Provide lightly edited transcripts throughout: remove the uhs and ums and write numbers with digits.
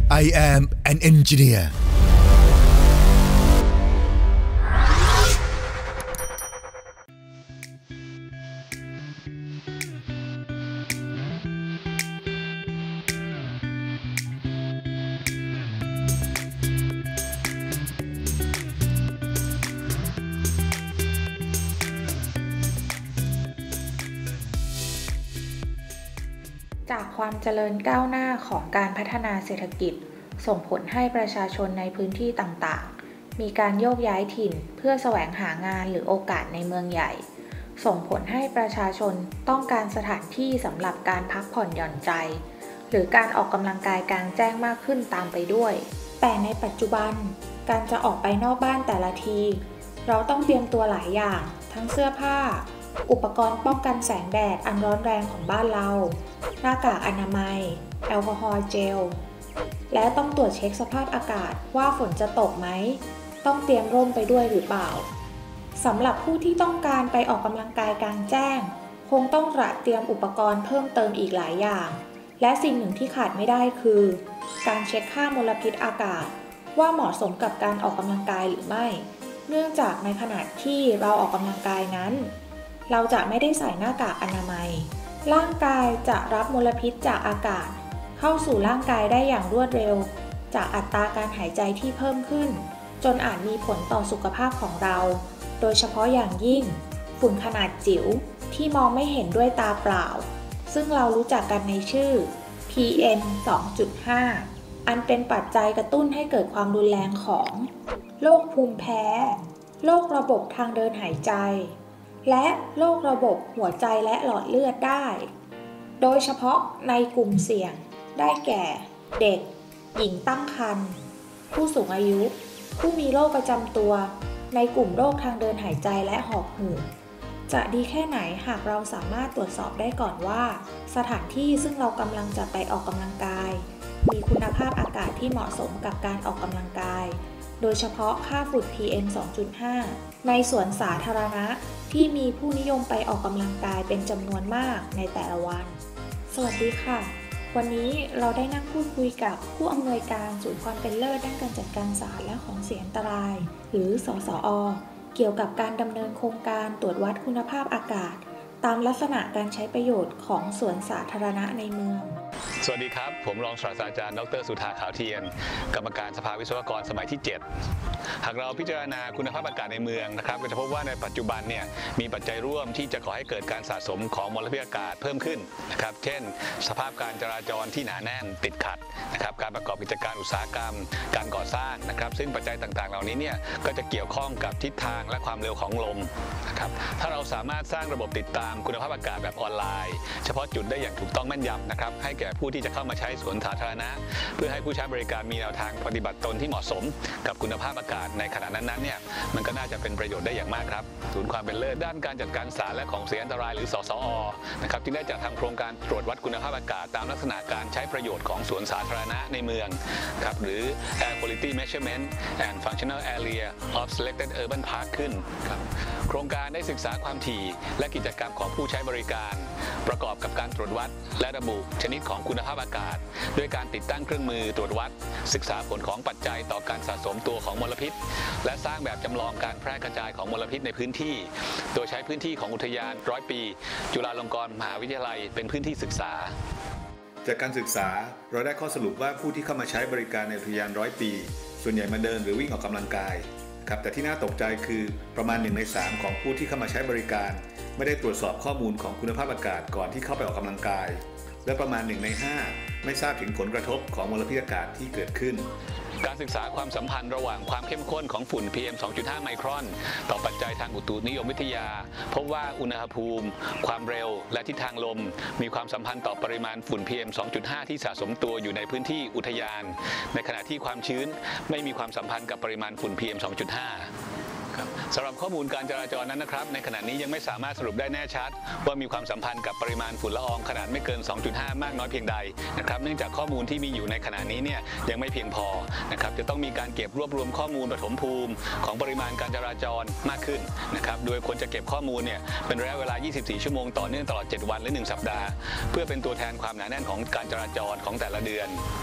I am an engineer. จากความเจริญก้าวหน้าของการพัฒนาเศรษฐกิจส่งผลให้ประชาชนในพื้นที่ต่างๆมีการโยกย้ายถิ่นเพื่อแสวงหางานหรือโอกาสในเมืองใหญ่ส่งผลให้ประชาชนต้องการสถานที่สำหรับการพักผ่อนหย่อนใจหรือการออกกำลังกายกลางแจ้งมากขึ้นตามไปด้วยแต่ในปัจจุบันการจะออกไปนอกบ้านแต่ละทีเราต้องเตรียมตัวหลายอย่างทั้งเสื้อผ้าอุปกรณ์ป้องกันแสงแดดอันร้อนแรงของบ้านเราหน้ากากอนามัยแอลกอฮอล์เจลและต้องตรวจเช็คสภาพอากาศว่าฝนจะตกไหมต้องเตรียมร่มไปด้วยหรือเปล่าสำหรับผู้ที่ต้องการไปออกกำลังกายกลางแจ้งคงต้องเตรียมอุปกรณ์เพิ่มเติมอีกหลายอย่างและสิ่งหนึ่งที่ขาดไม่ได้คือการเช็คค่ามลพิษอากาศว่าเหมาะสมกับการออกกำลังกายหรือไม่เนื่องจากในขณะที่เราออกกำลังกายนั้นเราจะไม่ได้ใส่หน้ากากอนามัยร่างกายจะรับมลพิษจากอากาศเข้าสู่ร่างกายได้อย่างรวดเร็วจากอัตราการหายใจที่เพิ่มขึ้นจนอาจมีผลต่อสุขภาพของเราโดยเฉพาะอย่างยิ่งฝุ่นขนาดจิ๋วที่มองไม่เห็นด้วยตาเปล่าซึ่งเรารู้จักกันในชื่อ PM 2.5 อันเป็นปัจจัยกระตุ้นให้เกิดความรุนแรงของโรคภูมิแพ้โรคระบบทางเดินหายใจและโรคระบบหัวใจและหลอดเลือดได้โดยเฉพาะในกลุ่มเสี่ยงได้แก่เด็กหญิงตั้งครรภ์ผู้สูงอายุผู้มีโรคประจำตัวในกลุ่มโรคทางเดินหายใจและหอบหืดจะดีแค่ไหนหากเราสามารถตรวจสอบได้ก่อนว่าสถานที่ซึ่งเรากำลังจะไปออกกำลังกายมีคุณภาพอากาศที่เหมาะสมกับการออกกำลังกายโดยเฉพาะค่าฝุ่น PM 2.5 ในสวนสาธารณะที่มีผู้นิยมไปออกกำลังกายเป็นจำนวนมากในแต่ละวันสวัสดีค่ะวันนี้เราได้นั่งพูดคุยกับผู้อำนวยการศูนย์ความเป็นเลิศด้านการจัดการสารและของเสียอันตรายหรือสสอ.เกี่ยวกับการดำเนินโครงการตรวจวัดคุณภาพอากาศตามลักษณะการใช้ประโยชน์ของสวนสาธารณะในเมืองสวัสดีครับผมรองศาสตราจารย์ดร.สุธาขาวเทียนกรรมการสภาวิศวกรสมัยที่ 7หากเราพิจารณาคุณภาพอากาศในเมืองนะครับก็จะพบว่าในปัจจุบันเนี่ยมีปัจจัยร่วมที่จะก่อให้เกิดการสะสมของมลพิษอากาศเพิ่มขึ้นนะครับเช่นสภาพการจราจรที่หนาแน่นติดขัดนะครับการประกอบกิจการอุตสาหกรรมการก่อสร้างนะครับซึ่งปัจจัยต่างๆเหล่านี้เนี่ยก็จะเกี่ยวข้องกับทิศทางและความเร็วของลมนะครับถ้าเราสามารถสร้างระบบติดตามคุณภาพอากาศแบบออนไลน์เฉพาะจุดได้อย่างถูกต้องแม่นยำนะครับให้แก่ผู้ที่จะเข้ามาใช้สวนสาธารณะเพื่อให้ผู้ใช้บริการมีแนวทางปฏิบัติตนที่เหมาะสมกับคุณภาพอากาศในขณะนั้นๆเนี่ยมันก็น่าจะเป็นประโยชน์ได้อย่างมากครับศูนย์ความเป็นเลิศด้านการจัดการสารและของเสียอันตรายหรือสสอ.นะครับจึงได้จัดทำโครงการตรวจวัดคุณภาพอากาศตามลักษณะการใช้ประโยชน์ของสวนสาธารณะในเมืองครับหรือ Air Quality Measurement and Functional Area of Selected Urban Park ขึ้นครับโครงการได้ศึกษาความถี่และกิจกรรมของผู้ใช้บริการประกอบกับการตรวจวัดและระบุชนิดของคุณภาพอากาศด้วยการติดตั้งเครื่องมือตรวจวัดศึกษาผลของปัจจัยต่อการสะสมตัวของมลพิษและสร้างแบบจำลองการแพร่กระจายของมลพิษในพื้นที่โดยใช้พื้นที่ของอุทยาน100 ปีจุฬาลงกรณ์มหาวิทยาลัยเป็นพื้นที่ศึกษาจากการศึกษาเราได้ข้อสรุปว่าผู้ที่เข้ามาใช้บริการในอุทยาน100 ปีส่วนใหญ่มาเดินหรือวิ่งออกกำลังกายครับแต่ที่น่าตกใจคือประมาณ1 ใน 3ของผู้ที่เข้ามาใช้บริการไม่ได้ตรวจสอบข้อมูลของคุณภาพอากาศก่อนที่เข้าไปออกกำลังกายและประมาณ1 ใน 5ไม่ทราบถึงผลกระทบของมลพิษอากาศที่เกิดขึ้นการศึกษาความสัมพันธ์ระหว่างความเข้มข้นของฝุ่น PM 2.5 ไมครอนต่อปัจจัยทางอุตุนิยมวิทยาพบว่าอุณหภูมิความเร็วและทิศทางลมมีความสัมพันธ์ต่อปริมาณฝุ่น PM 2.5 ที่สะสมตัวอยู่ในพื้นที่อุทยานในขณะที่ความชื้นไม่มีความสัมพันธ์กับปริมาณฝุ่น PM 2.5สำหรับข้อมูลการจราจรนั้นนะครับในขณะนี้ยังไม่สามารถสรุปได้แน่ชัดว่ามีความสัมพันธ์กับปริมาณฝุ่นละอองขนาดไม่เกิน 2.5 มากน้อยเพียงใดนะครับเนื่องจากข้อมูลที่มีอยู่ในขณะนี้เนี่ยยังไม่เพียงพอนะครับจะต้องมีการเก็บรวบรวมข้อมูลปฐมภูมิของปริมาณการจราจรมากขึ้นนะครับโดยควรจะเก็บข้อมูลเนี่ยเป็นระยะเวลา 24 ชั่วโมงต่อเนื่องตลอด 7 วันหรือ 1 สัปดาห์เพื่อเป็นตัวแทนความหนาแน่นของการจราจรของแต่ละเดือน เพื่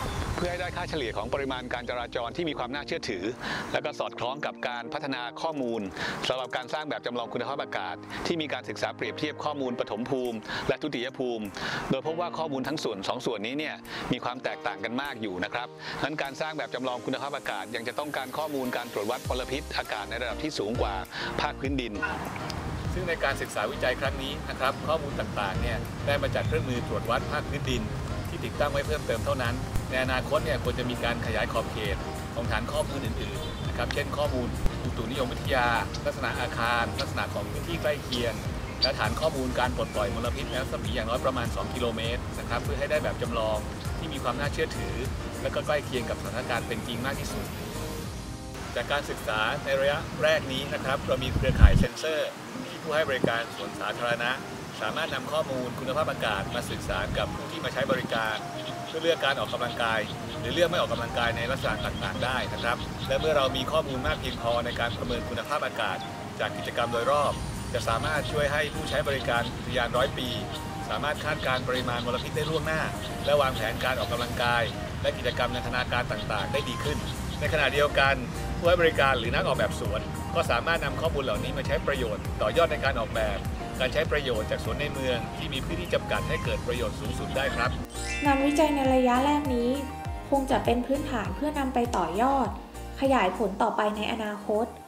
พื่อให้ได้ค่าเฉลี่ยของปริมาณการจราจรที่มีความน่าเชื่อถือและก็สอดคล้องกับการพัฒนาข้อมูลสำหรับการสร้างแบบจำลองคุณภาพอากาศที่มีการศึกษาเปรียบเทียบข้อมูลปฐมภูมิและทุติยภูมิโดยพบว่าข้อมูลทั้ง2 ส่วนนี้เนี่ยมีความแตกต่างกันมากอยู่นะครับงั้นการสร้างแบบจำลองคุณภาพอากาศยังจะต้องการข้อมูลการตรวจวัดมลพิษอากาศในระดับที่สูงกว่าภาคพื้นดินซึ่งในการศึกษาวิจัยครั้งนี้นะครับข้อมูลต่างๆเนี่ยได้มาจากเครื่องมือตรวจวัดภาคพื้นดินที่ติดตั้งไว้เพิ่มเติมเท่านั้นในอนาคตเนี่ยควรจะมีการขยายขอบเขตของฐานข้อมูลอื่นๆนะครับเช่นข้อมูลอุตุนิยมวิทยาลักษณะอาคารลักษณะของพื้นที่ใกล้เคียงและฐานข้อมูลการปลดปล่อยมลพิษในรัศมีอย่างน้อยประมาณ2 กิโลเมตรนะครับเพื่อให้ได้แบบจำลองที่มีความน่าเชื่อถือและก็ใกล้เคียงกับสถานการณ์เป็นจริงมากที่สุดจากการศึกษาในระยะแรกนี้นะครับเรามีเครือข่ายเซ็นเซอร์ที่ผู้ให้บริการสวนสาธารณะสามารถนำข้อมูลคุณภาพอากาศมาสื่อสารกับผู้ที่มาใช้บริการเพื่อเลือกการออกกำลังกายหรือเลือกไม่ออกกำลังกายในลักษณะต่างๆได้นะครับและเมื่อเรามีข้อมูลมากเพียงพอในการประเมินคุณภาพอากาศจากกิจกรรมโดยรอบจะสามารถช่วยให้ผู้ใช้บริการอุทยาน100 ปีสามารถคาดการณ์ปริมาณมลพิษได้ล่วงหน้าและวางแผนการออกกำลังกายและกิจกรรมนันทนาการต่างๆได้ดีขึ้นในขณะเดียวกันผู้ให้บริการหรือนักออกแบบสวนก็สามารถนำข้อมูลเหล่านี้มาใช้ประโยชน์ต่อยอดในการออกแบบการใช้ประโยชน์จากสวนในเมืองที่มีพื้นที่จำกัดให้เกิดประโยชน์สูงสุดได้ครับงานวิจัยในระยะแรกนี้คงจะเป็นพื้นฐานเพื่อนำไปต่อยอดขยายผลต่อไปในอนาคต